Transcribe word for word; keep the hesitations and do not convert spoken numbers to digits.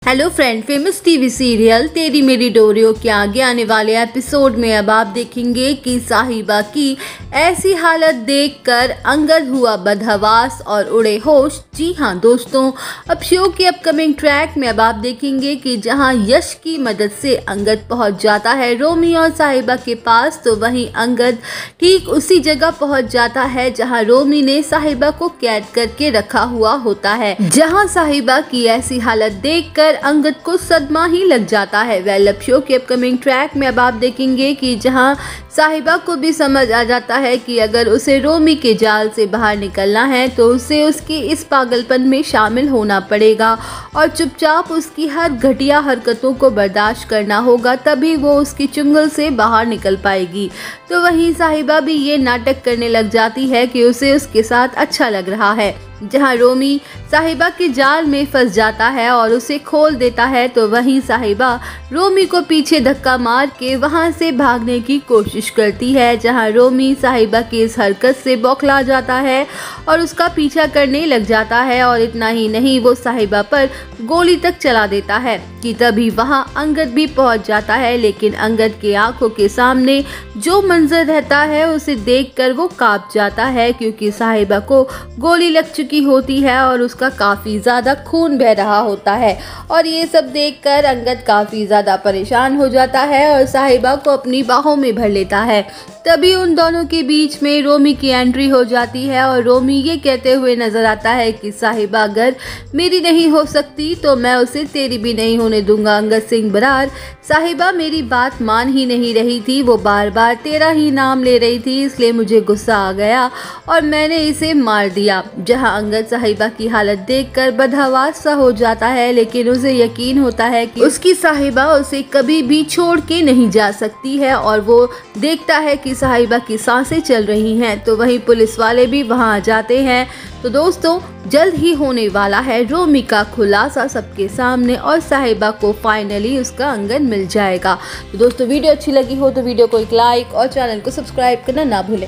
Hello friend, famous TV serial Teri Meri डोरियों के आगे आने वाले एपिसोड में अब आप देखेंगे कि साहिबा की ऐसी हालत देखकर अंगद हुआ बदहवास और उड़े होश। जी हाँ दोस्तों, अब शो के अपकमिंग ट्रैक में अब आप देखेंगे कि जहां यश की मदद से अंगद पहुंच जाता है रोमी और साहिबा के पास, तो वहीं अंगद ठीक उसी जगह पहुंच जाता है जहां रोमी ने साहिबा को कैद करके रखा हुआ होता है। जहां साहिबा की ऐसी हालत देखकर अंगद को सदमा ही लग जाता है। वेल, अब शो के अपकमिंग ट्रैक में अब आप देखेंगे कि जहां साहिबा को भी समझ आ जाता है कि अगर उसे रोमी के जाल से बाहर निकलना है तो उसे उसकी इस पागलपन में शामिल होना पड़ेगा और चुपचाप उसकी हर घटिया हरकतों को बर्दाश्त करना होगा, तभी वो उसकी चुंगल से बाहर निकल पाएगी। तो वहीं साहिबा भी ये नाटक करने लग जाती है कि उसे उसके साथ अच्छा लग रहा है। जहां रोमी साहिबा के जाल में फंस जाता है और उसे खोल देता है, तो वहीं साहिबा रोमी को पीछे धक्का मार के वहां से भागने की कोशिश करती है। जहां रोमी साहिबा की इस हरकत से बौखला जाता है और उसका पीछा करने लग जाता है और इतना ही नहीं, वो साहिबा पर गोली तक चला देता है कि तभी वहां अंगद भी पहुंच जाता है। लेकिन अंगद के आंखों के सामने जो मंजर रहता है उसे देखकर वो कांप जाता है, क्योंकि साहिबा को गोली लग चुकी होती है और उसका काफ़ी ज़्यादा खून बह रहा होता है। और ये सब देखकर अंगद काफ़ी ज़्यादा परेशान हो जाता है और साहिबा को अपनी बाहों में भर लेता है। तभी उन दोनों के बीच में रोमी की एंट्री हो जाती है और रोमी ये कहते हुए नजर आता है कि साहिबा अगर मेरी नहीं हो सकती तो मैं उसे तेरी भी नहीं होने दूंगा। अंगद सिंह बरार, साहिबा मेरी बात मान ही नहीं रही थी, वो बार बार तेरा ही नाम ले रही थी, इसलिए मुझे गुस्सा आ गया और मैंने इसे मार दिया। जहां अंगद साहिबा की हालत देखकर बदहवास सा हो जाता है, लेकिन उसे यकीन होता है कि उसकी साहिबा उसे कभी भी छोड़ के नहीं जा सकती है और वो देखता है कि साहिबा की सांसें चल रही हैं। तो वहीं पुलिस वाले भी वहां आ जाते हैं। तो दोस्तों, जल्द ही होने वाला है रोमी का खुलासा सबके सामने और साहिबा को फाइनली उसका अंगद मिल जाएगा। तो दोस्तों, वीडियो अच्छी लगी हो तो वीडियो को एक लाइक और चैनल को सब्सक्राइब करना ना भूलें।